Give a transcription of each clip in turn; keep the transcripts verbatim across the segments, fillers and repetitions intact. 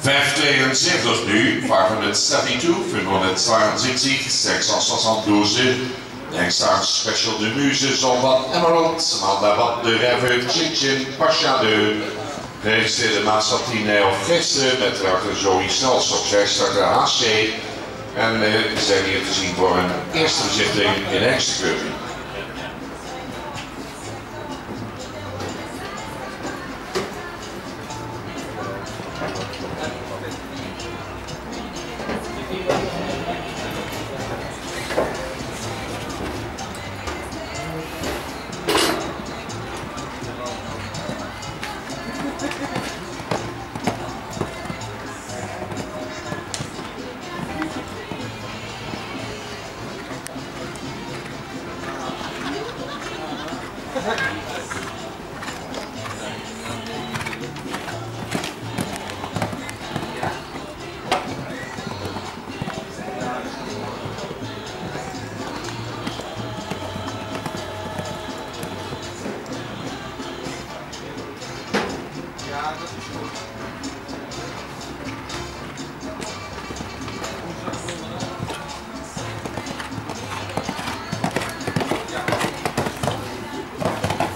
vijfhonderdtweeënzeventig nu, vijfhonderdzevenentwintig, vijfhonderdtweiundsiebzig, zeshonderdzesendoze. Next special de Muze Tn, Emarald, Nabab de Reve, Chin Pasha de geregistreerde Muze Tn of gisteren met tractor Zoe Snels op zes starter H C. En we zijn hier te zien voor een eerste bezichtiging in de heksencurve.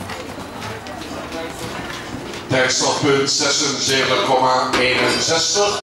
Tijdstoppunt zesenzeventig komma eenenzestig.